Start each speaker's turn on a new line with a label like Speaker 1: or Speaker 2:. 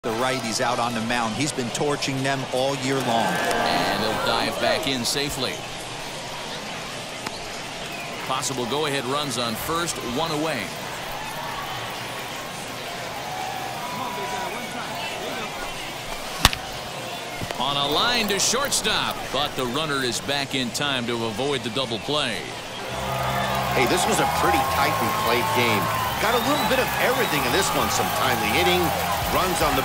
Speaker 1: The righties out on the mound. He's been torching them all year long.
Speaker 2: And he'll dive back in safely. Possible go-ahead runs on first, one away. On a line to shortstop, but the runner is back in time to avoid the double play.
Speaker 3: Hey, this was a pretty tightly played game. Got a little bit of everything in this one. Some timely hitting, runs on the